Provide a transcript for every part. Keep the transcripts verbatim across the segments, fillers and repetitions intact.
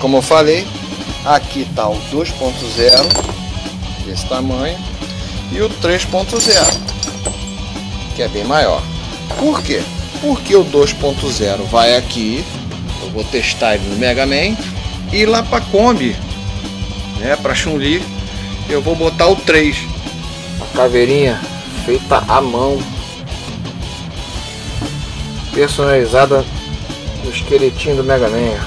como eu falei, aqui está o dois ponto zero, desse tamanho, e o três ponto zero, que é bem maior. Por quê? Porque o dois ponto zero vai aqui, eu vou testar ele no Mega Man, e lá para Kombi, né, para Chun-Li, eu vou botar o três. A caveirinha feita à mão, personalizada no esqueletinho do Mega Man.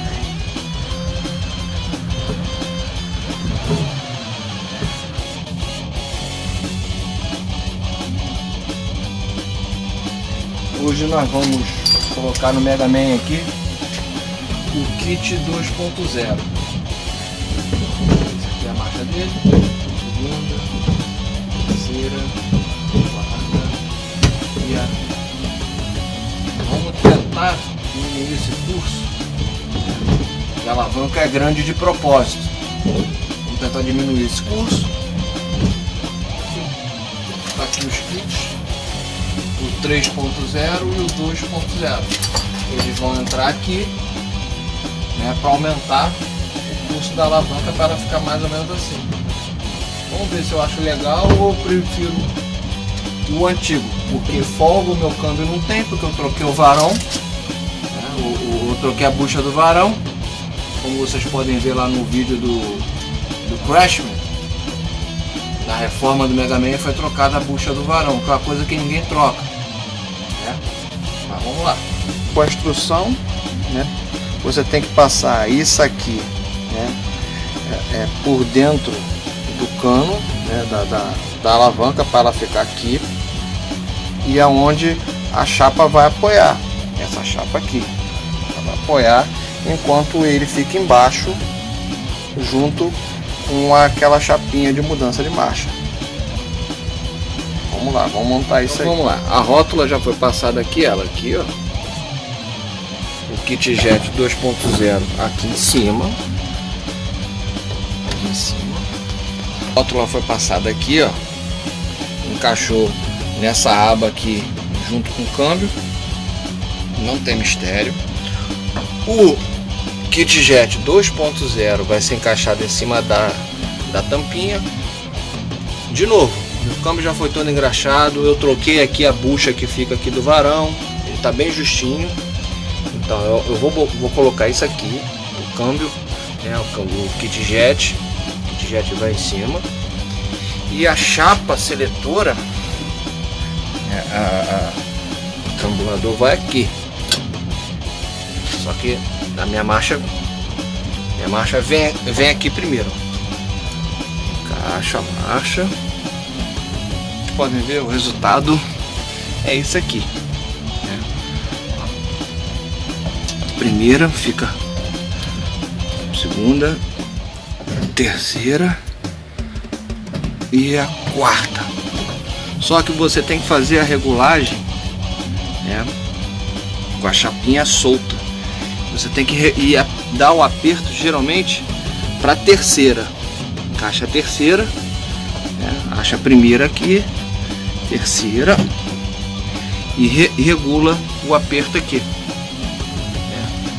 Hoje nós vamos colocar no Mega Man aqui o kit dois ponto zero. Essa aqui é a marcha dele. Segunda, terceira, quarta e a... Vamos tentar diminuir esse curso. A alavanca é grande de propósito. Vamos tentar diminuir esse curso. Tá aqui os kits. O três ponto zero e o dois ponto zero. Eles vão entrar aqui, né, para aumentar o curso da alavanca, para ela ficar mais ou menos assim. Vamos ver se eu acho legal ou eu prefiro o antigo, porque folga o meu câmbio não tem, porque eu troquei o varão, né, eu, eu, eu troquei a bucha do varão, como vocês podem ver lá no vídeo do, do Crashman. Na reforma do Mega Man foi trocada a bucha do varão, que é uma coisa que ninguém troca, né? Mas vamos lá. Com a instrução, né, você tem que passar isso aqui, né, é, é, por dentro do cano, né, da, da, da alavanca, para ela ficar aqui, e aonde a chapa vai apoiar, essa chapa aqui, ela vai apoiar, enquanto ele fica embaixo, junto com aquela chapinha de mudança de marcha. Vamos lá, vamos montar isso então, aí. Vamos lá, a rótula já foi passada aqui, ela aqui, ó. O kit jet dois ponto zero aqui em cima. Aqui em cima. A rótula foi passada aqui, ó. Encaixou nessa aba aqui junto com o câmbio. Não tem mistério. O kit jet dois ponto zero vai ser encaixado em cima da, da tampinha. De novo, o câmbio já foi todo engraxado. Eu troquei aqui a bucha que fica aqui do varão. Ele está bem justinho. Então eu, eu vou, vou colocar isso aqui, o câmbio, né, o, o kit jet. O kit jet vai em cima. E a chapa seletora, né, a, a, o trambulador vai aqui. Só que a minha marcha, minha marcha vem, vem aqui primeiro. Encaixa a marcha. Vocês podem ver o resultado é isso aqui. Né? Primeira fica, segunda, terceira e a quarta. Só que você tem que fazer a regulagem, né, com a chapinha solta. Você tem que ir a, dar o aperto geralmente para a terceira. Encaixa a terceira, né, acha a primeira aqui, terceira, e, re, e regula o aperto aqui. É.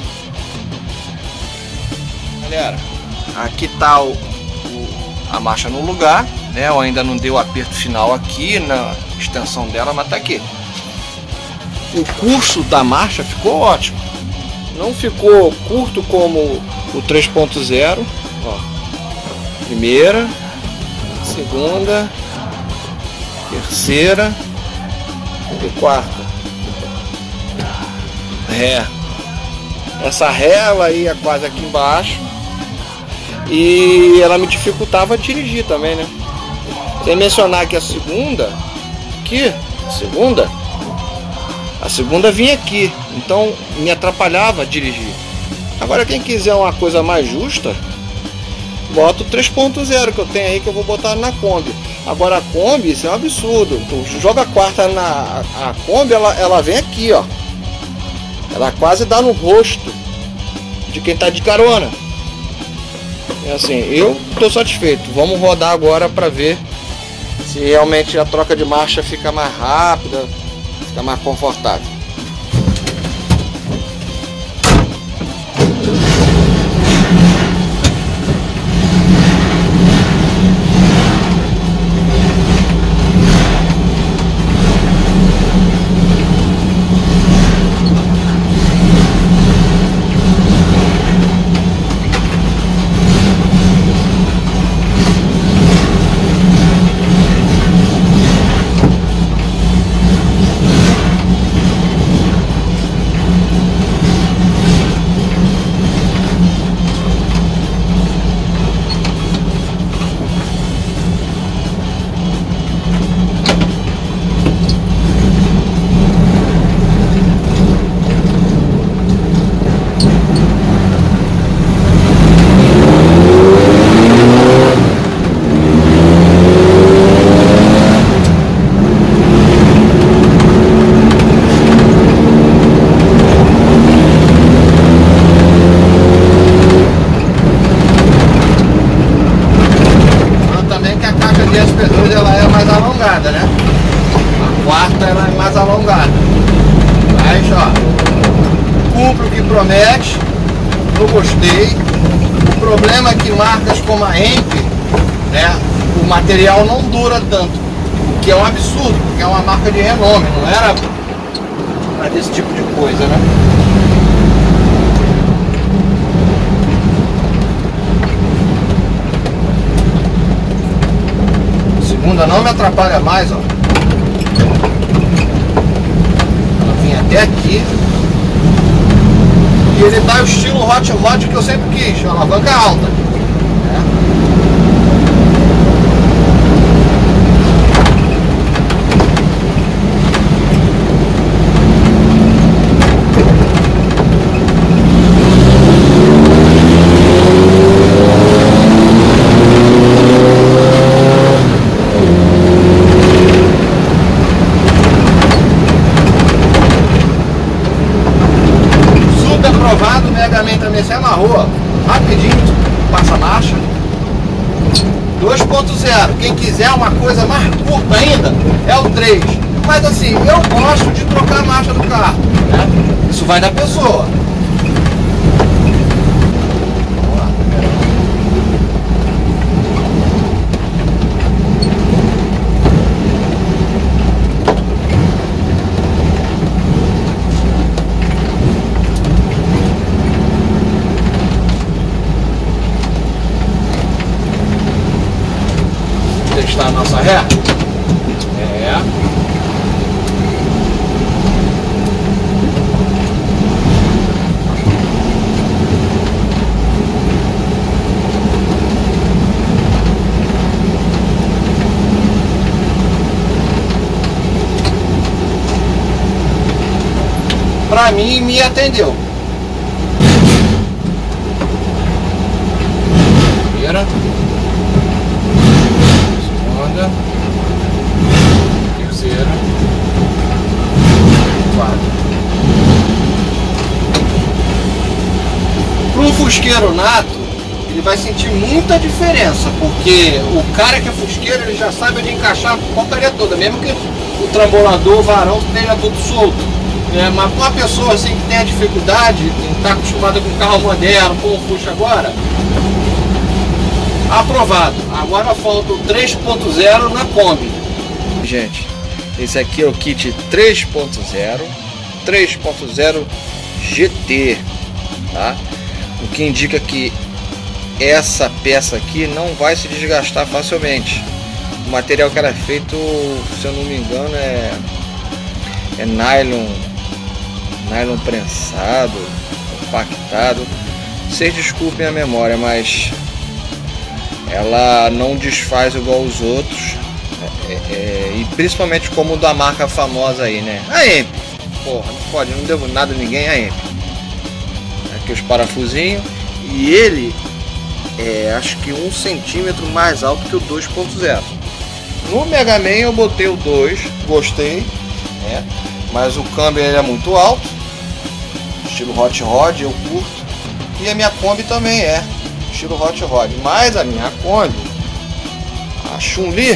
Galera, aqui tá o, o, a marcha no lugar, né? Eu ainda não dei o aperto final aqui na extensão dela, mas tá aqui. O curso da marcha ficou ótimo. Não ficou curto como o três ponto zero. Primeira, segunda, terceira e quarta. Ré. Essa ré ela ia quase aqui embaixo e ela me dificultava dirigir também, né? Sem mencionar que a segunda, aqui, segunda, a segunda vinha aqui, então me atrapalhava a dirigir. Agora quem quiser uma coisa mais justa, bota o três ponto zero que eu tenho aí, que eu vou botar na Kombi. Agora a Kombi, isso é um absurdo. Tu joga a quarta na a Kombi, ela, ela vem aqui, ó. Ela quase dá no rosto de quem tá de carona. É assim, eu tô satisfeito. Vamos rodar agora para ver se realmente a troca de marcha fica mais rápida, fica mais confortável. promete, eu gostei. O problema é que marcas como a Hemp, né, o material não dura tanto, o que é um absurdo, porque é uma marca de renome, não era para desse tipo de coisa, né? A segunda não me atrapalha mais, ó. Ela vem até aqui. E ele dá o estilo hot rod que eu sempre quis, alavanca alta, né? Aprovado, Mega Man também se amarrou rapidinho, passa a marcha. dois ponto zero, quem quiser uma coisa mais curta ainda é o três, mas assim, eu gosto de trocar a marcha do carro, né? Isso vai da pessoa. Vamos lá. Testar a nossa ré. É. Pra mim, me atendeu. Primeira. Terceira, quarta. Para um fusqueiro nato, ele vai sentir muita diferença, porque o cara que é fusqueiro, ele já sabe onde encaixar a porcaria toda, mesmo que o trambolador, o varão esteja todo solto, né? Mas para uma pessoa assim que tem a dificuldade, que está acostumada com carro moderno, com o Fusca agora, aprovado. Agora falta o três ponto zero na Kombi. Gente, esse aqui é o kit três ponto zero, três ponto zero G T, tá? O que indica que essa peça aqui não vai se desgastar facilmente. O material que ela é feito, se eu não me engano, é, é nylon, nylon prensado, compactado. Vocês desculpem a memória, mas ela não desfaz igual os outros, é, é, e principalmente como o da marca famosa aí, né? A Hemp, porra, não pode, não devo nada a ninguém, a Hemp. Aqui os parafusinhos, e ele é acho que um centímetro mais alto que o dois ponto zero. No Mega Man eu botei o dois, gostei, né? Mas o câmbio ele é muito alto, estilo hot rod, eu curto, e a minha Kombi também é estilo hot rod, mas a minha Kombi, a Chun-Li,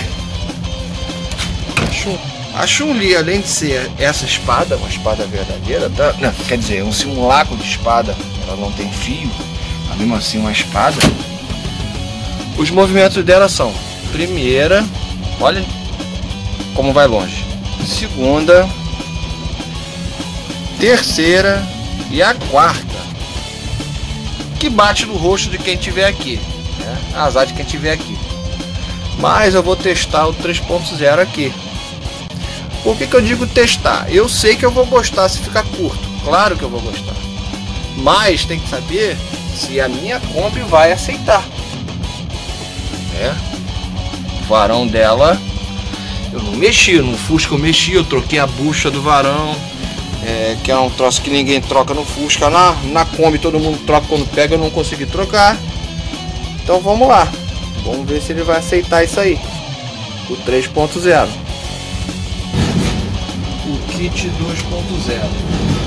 a Chun-Li, além de ser essa espada, uma espada verdadeira, tá? Não, quer dizer, um simulacro de espada, ela não tem fio, mas mesmo assim uma espada. Os movimentos dela são: primeira, olha como vai longe, segunda, terceira e a quarta, que bate no rosto de quem tiver aqui, né? Azar de quem tiver aqui. Mas eu vou testar o três ponto zero aqui. Por que que eu digo testar? Eu sei que eu vou gostar se ficar curto, claro que eu vou gostar, mas tem que saber se a minha Kombi vai aceitar, né? O varão dela eu não mexi, no Fusca eu mexi, eu troquei a bucha do varão, é, que é um troço que ninguém troca no Fusca. Na, na Kombi todo mundo troca quando pega, eu não consegui trocar. Então vamos lá, vamos ver se ele vai aceitar isso aí, o três ponto zero. O kit dois ponto zero.